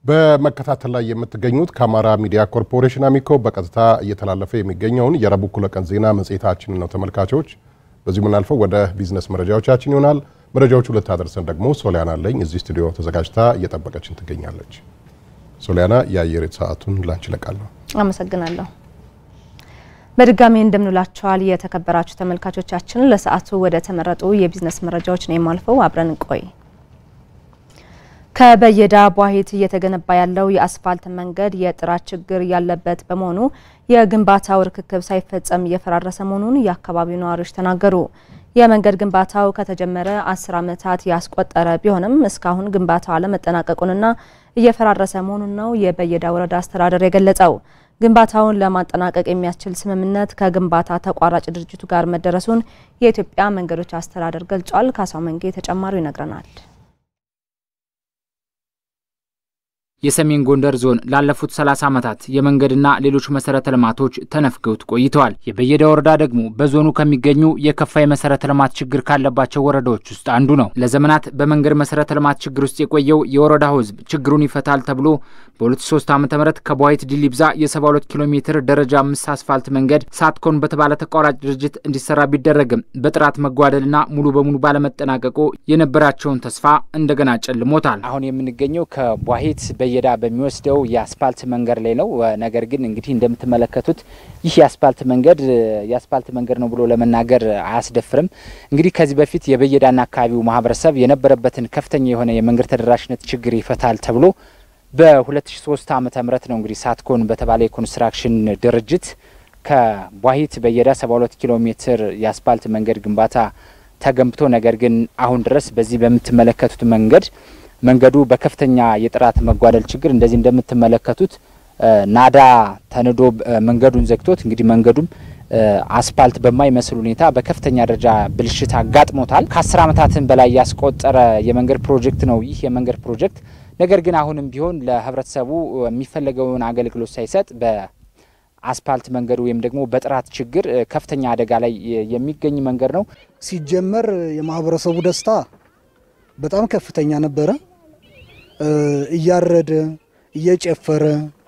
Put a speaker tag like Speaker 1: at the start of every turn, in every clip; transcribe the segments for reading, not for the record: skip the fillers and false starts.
Speaker 1: በመከታተል ላይ የምትገኙት ከአማራ ሚዲያ ኮርፖሬሽን አሚኮ በቀጥታ እየተላለፈ የሚገኘውን የረቡዕ እኩለ ቀን ዜና መጽሔታችንን ነው ተመልካቾች። በዚህ ምናልፈው ወደ ቢዝነስ መረጃዎቻችን ይሆናል። መረጃዎቹ ልታደርሰን ደግሞ ሶሊያና አለኝ እዚህ ስቱዲዮ ተዘጋጅታ እየጠበቀችን ትገኛለች። ሶሊያና የአየር ሰዓቱን ላንቺ ለቃለሁ።
Speaker 2: አመሰግናለሁ። በድጋሚ እንደምንላችኋል የተከበራችሁ ተመልካቾቻችን። ለሰዓቱ ወደ ተመረጡ የቢዝነስ መረጃዎች ነው የማልፈው። አብረን እንቆይ። ከበየዳ ቧሂት እየተገነባ ያለው የአስፋልት መንገድ የጥራት ችግር ያለበት በመሆኑ የግንባታው ርክክብ ሳይፈጸም እየፈራረሰ መሆኑን የአካባቢው ነዋሪዎች ተናገሩ። የመንገድ ግንባታው ከተጀመረ 10 ዓመታት ያስቆጠረ ቢሆንም እስካሁን ግንባታው አለመጠናቀቁንና እየፈራረሰ መሆኑን ነው የበየዳ ወረዳ አስተዳደር የገለጸው። ግንባታውን ለማጠናቀቅ የሚያስችል ስምምነት ከግንባታ ተቋራጭ ድርጅቱ ጋር መደረሱን የኢትዮጵያ መንገዶች አስተዳደር ገልጿል። ካሳው መንጌ ተጨማሪው ይነግረናል።
Speaker 3: የሰሜን ጎንደር ዞን ላለፉት 30 ዓመታት የመንገድና ሌሎች መሰረተ ልማቶች ተነፍገውት ቆይተዋል። የበየዳ ወረዳ ደግሞ በዞኑ ከሚገኙ የከፋ የመሰረተ ልማት ችግር ካለባቸው ወረዳዎች ውስጥ አንዱ ነው። ለዘመናት በመንገድ መሰረተ ልማት ችግር ውስጥ የቆየው የወረዳው ሕዝብ ችግሩን ይፈታል ተብሎ በ2003 ዓ.ም ከቧሂት ዲሊብዛ የ72 ኪሎ ሜትር ደረጃ 5 አስፋልት መንገድ ሳትኮን በተባለ ተቋራጭ ድርጅት እንዲሰራ ቢደረግም በጥራት መጓደልና ሙሉ በሙሉ ባለመጠናቀቁ የነበራቸውን ተስፋ እንደገና ጨልሞታል። አሁን የምንገኘው ከቧሂት በየዳ በሚወስደው የአስፋልት መንገድ ላይ ነው። ነገር ግን እንግዲህ እንደምትመለከቱት ይህ የአስፋልት መንገድ ነው ብሎ ለመናገር አያስደፍርም። እንግዲህ ከዚህ በፊት የበየዳና አካባቢው ማህበረሰብ የነበረበትን ከፍተኛ የሆነ የመንገድ ተደራሽነት ችግር ይፈታል ተብሎ በ2003 ዓ.ም ነው እንግዲህ ሳትኮን በተባለ የኮንስትራክሽን ድርጅት ከቧሂት በየዳ 72 ኪሎ ሜትር የአስፋልት መንገድ ግንባታ ተገንብቶ ነገር ግን አሁን ድረስ በዚህ በምትመለከቱት መንገዱ በከፍተኛ የጥራት መጓደል ችግር እንደዚህ እንደምትመለከቱት ናዳ ተነዶ መንገዱን ዘግቶት እንግዲህ መንገዱም አስፋልት በማይመስል ሁኔታ በከፍተኛ ደረጃ ብልሽት አጋጥሞታል። ከ10 ዓመታትን በላይ ያስቆጠረ የመንገድ ፕሮጀክት ነው ይህ የመንገድ ፕሮጀክት። ነገር ግን አሁንም ቢሆን ለህብረተሰቡ የሚፈልገውን አገልግሎት ሳይሰጥ በአስፋልት መንገዱ ወይም ደግሞ በጥራት ችግር ከፍተኛ አደጋ ላይ የሚገኝ መንገድ ነው።
Speaker 4: ሲጀመር የማህበረሰቡ ደስታ በጣም ከፍተኛ ነበረ። እያረደ እየጨፈረ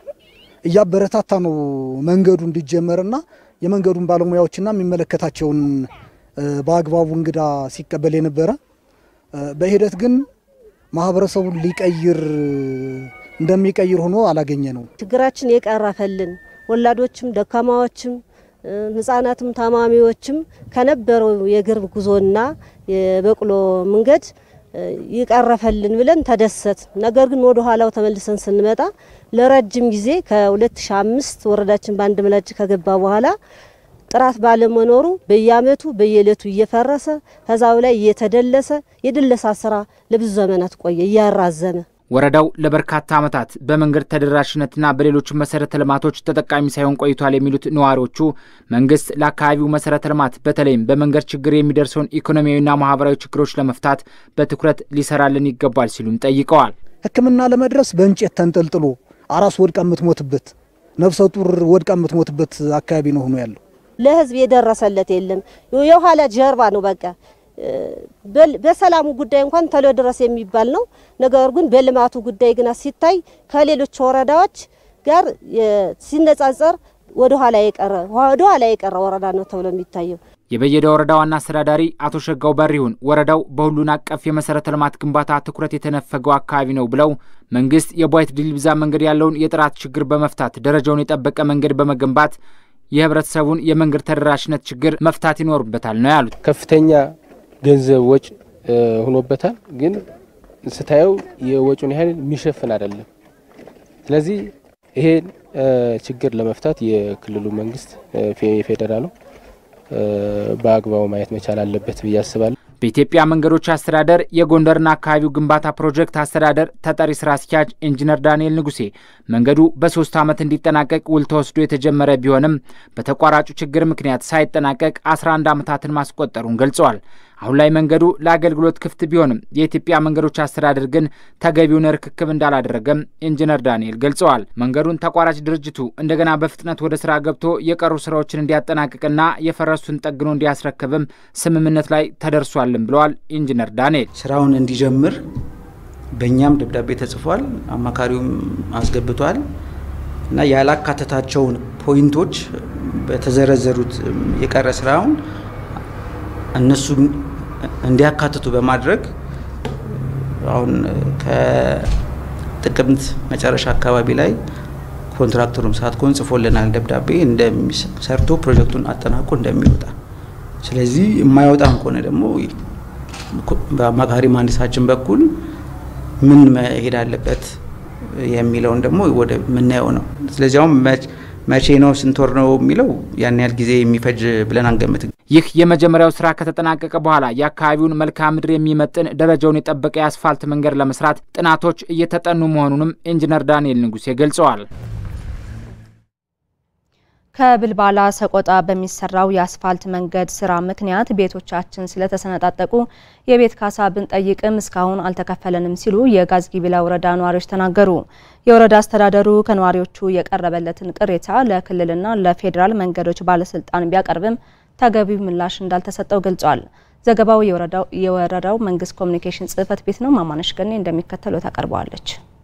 Speaker 4: እያበረታታ ነው መንገዱ እንዲጀመርና የመንገዱን ባለሙያዎችና የሚመለከታቸውን በአግባቡ እንግዳ ሲቀበል የነበረ በሂደት ግን ማህበረሰቡን ሊቀይር እንደሚቀይር ሆኖ አላገኘ ነው።
Speaker 5: ችግራችን የቀረፈልን ወላዶችም ደካማዎችም ህፃናትም ታማሚዎችም ከነበረው የእግር ጉዞና የበቅሎ መንገድ ይቀረፈልን ብለን ተደሰት። ነገር ግን ወደ ኋላው ተመልሰን ስንመጣ ለረጅም ጊዜ ከ2005 ወረዳችን ባንድ መላጭ ከገባ በኋላ ጥራት ባለመኖሩ በየአመቱ በየሌቱ እየፈረሰ ከዛው ላይ እየተደለሰ የድለሳ ስራ ለብዙ ዘመናት ቆየ እያራዘመ።
Speaker 3: ወረዳው ለበርካታ ዓመታት በመንገድ ተደራሽነትና በሌሎች መሰረተ ልማቶች ተጠቃሚ ሳይሆን ቆይቷል የሚሉት ነዋሪዎቹ መንግስት ለአካባቢው መሰረተ ልማት በተለይም በመንገድ ችግር የሚደርሰውን ኢኮኖሚያዊና ማህበራዊ ችግሮች ለመፍታት በትኩረት ሊሰራልን ይገባል ሲሉም ጠይቀዋል።
Speaker 4: ሕክምና ለመድረስ በእንጨት ተንጠልጥሎ አራስ ወድቃ የምትሞትበት ነፍሰ ጡር ወድቃ የምትሞትበት አካባቢ ነው ሆኖ ያለው።
Speaker 5: ለህዝብ የደረሰለት የለም። የኋላ ጀርባ ነው በቃ። በሰላሙ ጉዳይ እንኳን ተሎ ድረስ የሚባል ነው። ነገር ግን በልማቱ ጉዳይ ግና ሲታይ ከሌሎች ወረዳዎች ጋር ሲነጻጸር ወደ ኋላ የቀረ ወረዳ ነው ተብሎ የሚታየው።
Speaker 3: የበየዳ ወረዳ ዋና አስተዳዳሪ አቶ ሸጋው በሪሁን ወረዳው በሁሉን አቀፍ የመሰረተ ልማት ግንባታ ትኩረት የተነፈገው አካባቢ ነው ብለው መንግስት የቧሂት ዲሊብዛ መንገድ ያለውን የጥራት ችግር በመፍታት ደረጃውን የጠበቀ መንገድ በመገንባት የህብረተሰቡን የመንገድ ተደራሽነት ችግር መፍታት ይኖርበታል ነው ያሉት።
Speaker 6: ከፍተኛ ገንዘብ ወጭ ሆኖበታል፣ ግን ስታየው የወጪውን ያህል የሚሸፍን አይደለም። ስለዚህ ይሄን ችግር ለመፍታት የክልሉ መንግስት የፌደራሉ በአግባቡ ማየት መቻል አለበት ብዬ አስባለሁ።
Speaker 3: በኢትዮጵያ መንገዶች አስተዳደር የጎንደርና አካባቢው ግንባታ ፕሮጀክት አስተዳደር ተጠሪ ስራ አስኪያጅ ኢንጂነር ዳንኤል ንጉሴ መንገዱ በ3 ዓመት እንዲጠናቀቅ ውል ተወስዶ የተጀመረ ቢሆንም በተቋራጩ ችግር ምክንያት ሳይጠናቀቅ 11 ዓመታትን ማስቆጠሩን ገልጸዋል። አሁን ላይ መንገዱ ለአገልግሎት ክፍት ቢሆንም የኢትዮጵያ መንገዶች አስተዳደር ግን ተገቢውን ርክክብ እንዳላደረገም ኢንጂነር ዳንኤል ገልጸዋል። መንገዱን ተቋራጭ ድርጅቱ እንደገና በፍጥነት ወደ ስራ ገብቶ የቀሩ ስራዎችን እንዲያጠናቅቅና የፈረሱን ጠግኖ እንዲያስረክብም ስምምነት ላይ ተደርሷልም ብለዋል ኢንጂነር ዳንኤል።
Speaker 7: ስራውን እንዲጀምር በእኛም ደብዳቤ ተጽፏል አማካሪውም አስገብቷል እና ያላካተታቸውን ፖይንቶች በተዘረዘሩት የቀረ ስራውን እነሱ እንዲያካትቱ በማድረግ አሁን ከጥቅምት መጨረሻ አካባቢ ላይ ኮንትራክተሩም ሳትኮን ጽፎልናል ደብዳቤ እንደሚሰርቶ ፕሮጀክቱን አጠናቆ እንደሚወጣ ስለዚህ የማይወጣም ከሆነ ደግሞ በአማካሪ መሐንዲሳችን በኩል ምን መሄድ አለበት የሚለውን ደግሞ ወደ ምናየው ነው ስለዚህ አሁን መቼ ነው ስንቶር ነው የሚለው ያን ያህል ጊዜ የሚፈጅ ብለን አንገምትም
Speaker 3: ይህ የመጀመሪያው ስራ ከተጠናቀቀ በኋላ የአካባቢውን መልክዓ ምድር የሚመጥን ደረጃውን የጠበቀ የአስፋልት መንገድ ለመስራት ጥናቶች እየተጠኑ መሆኑንም ኢንጂነር ዳንኤል ንጉሴ ገልጸዋል
Speaker 2: ከብልባላ ሰቆጣ በሚሰራው የአስፋልት መንገድ ስራ ምክንያት ቤቶቻችን ስለተሰነጣጠቁ የቤት ካሳ ብንጠይቅም እስካሁን አልተከፈለንም ሲሉ የጋዝጊቢላ ወረዳ ነዋሪዎች ተናገሩ። የወረዳ አስተዳደሩ ከነዋሪዎቹ የቀረበለትን ቅሬታ ለክልልና ለፌዴራል መንገዶች ባለስልጣን ቢያቀርብም ተገቢው ምላሽ እንዳልተሰጠው ገልጿል። ዘገባው የወረዳው መንግስት ኮሙኒኬሽን ጽህፈት ቤት ነው። ማማነሽ ገኔ እንደሚከተለው ታቀርበዋለች።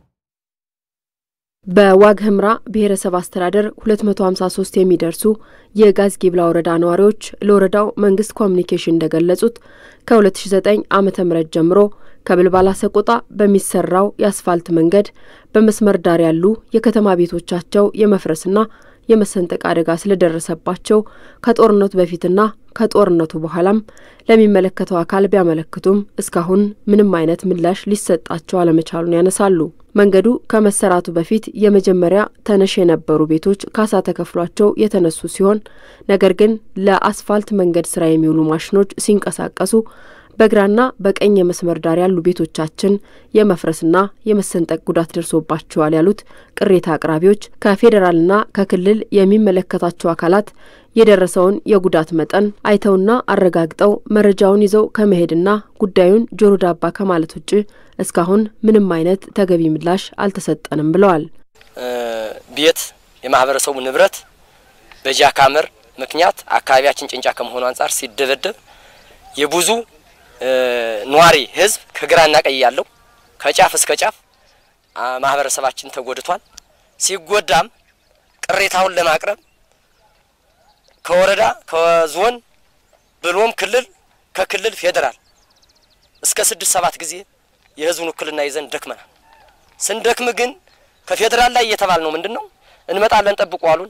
Speaker 8: በዋግ ኽምራ ብሔረሰብ አስተዳደር 253 የሚደርሱ የጋዝጊቢላ ወረዳ ነዋሪዎች ለወረዳው መንግስት ኮሙኒኬሽን እንደገለጹት ከ2009 ዓመተ ምህረት ጀምሮ ከብልባላ ሰቆጣ በሚሰራው የአስፋልት መንገድ በመስመር ዳር ያሉ የከተማ ቤቶቻቸው የመፍረስና የመሰንጠቅ አደጋ ስለደረሰባቸው ከጦርነቱ በፊትና ከጦርነቱ በኋላም ለሚመለከተው አካል ቢያመለክቱም እስካሁን ምንም አይነት ምላሽ ሊሰጣቸው አለመቻሉን ያነሳሉ። መንገዱ ከመሰራቱ በፊት የመጀመሪያ ተነሽ የነበሩ ቤቶች ካሳ ተከፍሏቸው የተነሱ ሲሆን ነገር ግን ለአስፋልት መንገድ ስራ የሚውሉ ማሽኖች ሲንቀሳቀሱ በግራና በቀኝ የመስመር ዳር ያሉ ቤቶቻችን የመፍረስና የመሰንጠቅ ጉዳት ደርሶባቸዋል ያሉት ቅሬታ አቅራቢዎች ከፌዴራልና ከክልል የሚመለከታቸው አካላት የደረሰውን የጉዳት መጠን አይተውና አረጋግጠው መረጃውን ይዘው ከመሄድና ጉዳዩን ጆሮ ዳባ ከማለት ውጪ እስካሁን ምንም አይነት ተገቢ ምላሽ አልተሰጠንም ብለዋል።
Speaker 9: ቤት የማህበረሰቡ ንብረት በጃካመር ምክንያት አካባቢያችን ጭንጫ ከመሆኑ አንፃር ሲደበደብ የብዙ ኗሪ ህዝብ ከግራና ቀኝ ያለው ከጫፍ እስከ ጫፍ ማህበረሰባችን ተጎድቷል። ሲጎዳም ቅሬታውን ለማቅረብ ከወረዳ ከዞን ብሎም ክልል ከክልል ፌዴራል እስከ 6-7 ጊዜ የህዝቡን ውክልና ይዘን ደክመናል። ስንደክም ግን ከፌዴራል ላይ እየተባል ነው ምንድነው እንመጣለን ጠብቁ አሉን።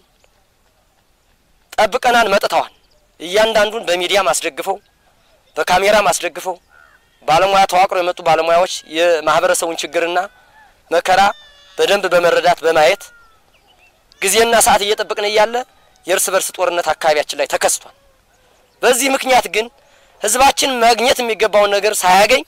Speaker 9: ጠብቀናን መጥተዋል። እያንዳንዱን በሚዲያ ማስደግፈው በካሜራ ማስደግፈው ባለሙያ ተዋቅሮ የመጡ ባለሙያዎች የማህበረሰቡን ችግርና መከራ በደንብ በመረዳት በማየት ጊዜና ሰዓት እየጠበቅን ያለ የርስ በርስ ጦርነት አካባቢያችን ላይ ተከስቷል። በዚህ ምክንያት ግን ህዝባችን ማግኘት የሚገባውን ነገር ሳያገኝ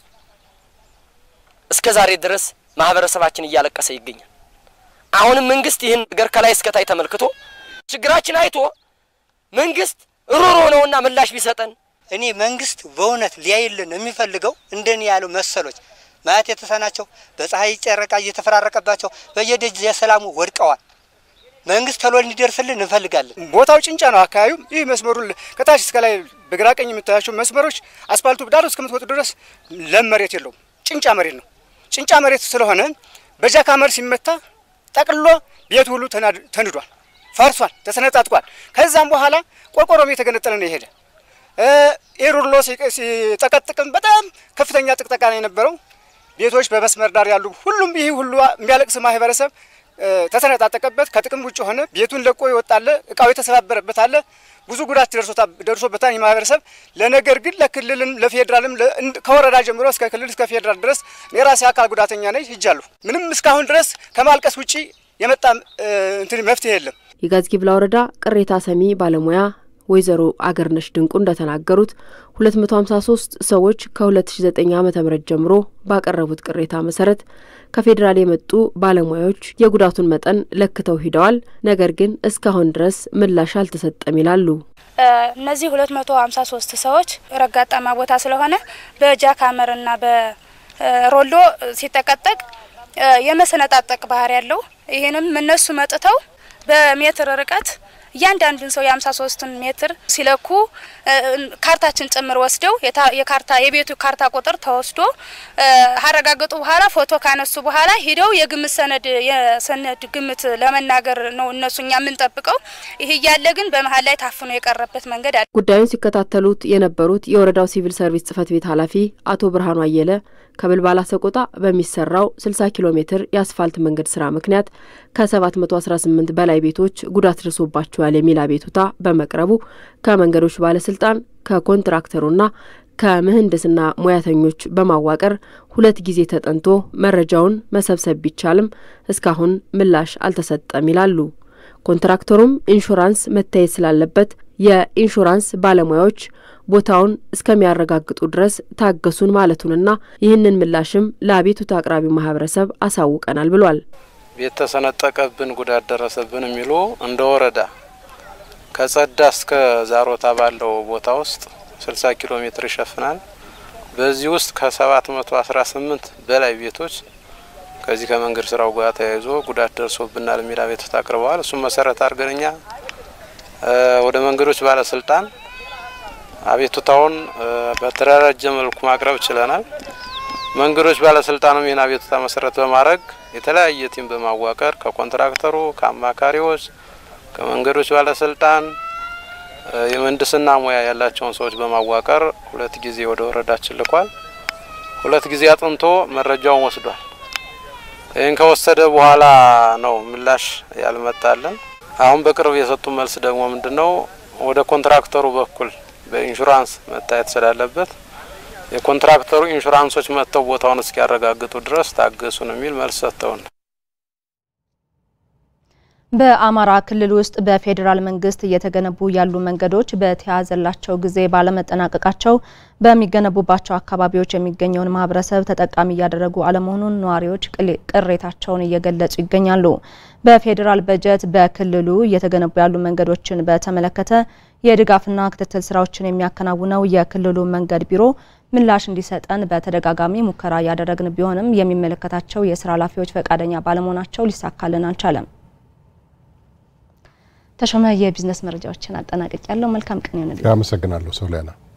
Speaker 9: እስከ ዛሬ ድረስ ማህበረሰባችን እያለቀሰ ይገኛል። አሁንም መንግስት ይህን ነገር ከላይ እስከ ታይ ተመልክቶ ችግራችን አይቶ መንግስት ሮሮ ነውና ምላሽ ቢሰጠን
Speaker 10: እኔ መንግስት በእውነት ሊያይልን የሚፈልገው እንደኔ ያለው መሰሎች ማያት የተሳናቸው በፀሐይ ጨረቃ እየተፈራረቀባቸው በየደጅ የሰላሙ ወድቀዋል። መንግስት ተሎ እንዲደርስልን እንፈልጋለን።
Speaker 11: ቦታው ጭንጫ ነው። አካባቢው ይህ መስመሩ ከታች እስከ ላይ በግራ ቀኝ የምታያቸው መስመሮች አስፋልቱ ዳር እስከምትወጡ ድረስ ለም መሬት የለውም። ጭንጫ መሬት ነው። ጭንጫ መሬት ስለሆነ በጃካመር ሲመታ ጠቅሎ ቤት ሁሉ ተንዷል፣ ፈርሷል፣ ተሰነጣጥቋል። ከዛም በኋላ ቆርቆሮም የተገነጠለ ነው ይሄደ ኤሩሎ ሲጠቀጥቀም በጣም ከፍተኛ ጥቅጥቃ ነው የነበረው። ቤቶች በመስመር ዳር ያሉ ሁሉም ይሄ ሁሉ የሚያለቅስ ማህበረሰብ ተሰነጣጠቀበት። ከጥቅም ውጭ ሆነ። ቤቱን ለቆ ይወጣል፣ እቃው የተሰባበረበት አለ፣ ብዙ ጉዳት ደርሶበታል ማህበረሰብ። ለነገር ግን ለክልልም ለፌዴራልም ከወረዳ ጀምሮ እስከ ክልል እስከ ፌዴራል ድረስ የራሴ አካል ጉዳተኛ ነኝ ሂጃለሁ። ምንም እስካሁን ድረስ ከማልቀስ ውጪ የመጣ መፍትሄ የለም።
Speaker 8: የጋዝጊቢላ ወረዳ ቅሬታ ሰሚ ባለሙያ ወይዘሮ አገርነሽ ድንቁ እንደተናገሩት 253 ሰዎች ከ2009 ዓመተ ምህረት ጀምሮ ባቀረቡት ቅሬታ መሰረት ከፌዴራል የመጡ ባለሙያዎች የጉዳቱን መጠን ለክተው ሂደዋል። ነገር ግን እስካሁን ድረስ ምላሽ አልተሰጠም ይላሉ።
Speaker 12: እነዚህ 253 ሰዎች ረጋጣማ ቦታ ስለሆነ በጃካመርና በሮሎ ሲጠቀጠቅ የመሰነጣጠቅ ባህሪ ያለው ይሄንም እነሱ መጥተው በሜትር ርቀት እያንዳንዱን ሰው የ53 ሜትር ሲለኩ ካርታችን ጭምር ወስደው የካርታ የቤቱ ካርታ ቁጥር ተወስዶ አረጋግጡ በኋላ ፎቶ ካነሱ በኋላ ሄደው የግምት የሰነድ ግምት ለመናገር ነው እነሱኛ ምን ጠብቀው ይሄ ያለ ግን በመሃል ላይ ታፍኖ የቀረበት መንገድ አለ።
Speaker 8: ጉዳዩን ሲከታተሉት የነበሩት የወረዳው ሲቪል ሰርቪስ ጽፈት ቤት ኃላፊ አቶ ብርሃኑ አየለ ከብልባላ ሰቆጣ በሚሰራው 60 ኪሎ ሜትር የአስፋልት መንገድ ስራ ምክንያት ከ718 በላይ ቤቶች ጉዳት ደርሶባቸዋል የሚል አቤቱታ በመቅረቡ ከመንገዶች ባለስልጣን ከኮንትራክተሩና ከምህንድስና ሙያተኞች በማዋቀር 2 ጊዜ ተጠንቶ መረጃውን መሰብሰብ ቢቻልም እስካሁን ምላሽ አልተሰጠም ይላሉ። ኮንትራክተሩም ኢንሹራንስ መታየት ስላለበት የኢንሹራንስ ባለሙያዎች ቦታውን እስከሚያረጋግጡ ድረስ ታገሱን ማለቱንና ይህንን ምላሽም ለአቤቱታ አቅራቢው ማህበረሰብ አሳውቀናል ብሏል።
Speaker 13: ቤት ተሰነጠቀብን ጉዳት ደረሰብን የሚሉ እንደ ወረዳ ከጸዳ እስከ ዛሮታ ባለው ቦታ ውስጥ 60 ኪሎ ሜትር ይሸፍናል። በዚህ ውስጥ ከ718 በላይ ቤቶች ከዚህ ከመንገድ ስራው ጋር ተያይዞ ጉዳት ደርሶብናል የሚል አቤቱታ አቅርበዋል። እሱም መሰረት አድርገንኛ ወደ መንገዶች ባለስልጣን አቤቱታውን በተደራጀ መልኩ ማቅረብ ችለናል። መንገዶች ባለስልጣኑም ይህን አቤቱታ መሰረት በማድረግ የተለያየ ቲም በማዋቀር ከኮንትራክተሩ ከአማካሪዎች ከመንገዶች ባለስልጣን የምህንድስና ሙያ ያላቸውን ሰዎች በማዋቀር 2 ጊዜ ወደ ወረዳችን ልኳል። 2 ጊዜ አጥንቶ መረጃውን ወስዷል። ይህን ከወሰደ በኋላ ነው ምላሽ ያልመጣልን። አሁን በቅርብ የሰጡ መልስ ደግሞ ምንድነው ወደ ኮንትራክተሩ በኩል በኢንሹራንስ መታየት ስላለበት የኮንትራክተሩ ኢንሹራንሶች መጥተው ቦታውን እስኪያረጋግጡ ድረስ ታገሱን የሚል መልስ ሰጥተውና
Speaker 2: በአማራ ክልል ውስጥ በፌዴራል መንግስት እየተገነቡ ያሉ መንገዶች በተያዘላቸው ጊዜ ባለመጠናቀቃቸው በሚገነቡባቸው አካባቢዎች የሚገኘውን ማህበረሰብ ተጠቃሚ ያደረጉ አለመሆኑን ነዋሪዎች ቅሬታቸውን እየገለጹ ይገኛሉ። በፌዴራል በጀት በክልሉ እየተገነቡ ያሉ መንገዶችን በተመለከተ የድጋፍና ክትትል ስራዎችን የሚያከናውነው የክልሉ መንገድ ቢሮ ምላሽ እንዲሰጠን በተደጋጋሚ ሙከራ ያደረግን ቢሆንም የሚመለከታቸው የስራ ኃላፊዎች ፈቃደኛ ባለመሆናቸው ሊሳካልን አልቻለም። ተሾመ የቢዝነስ መረጃዎችን አጠናቅቄያለሁ። መልካም ቀን ይሁንልኝ።
Speaker 1: አመሰግናለሁ ሶሊያና።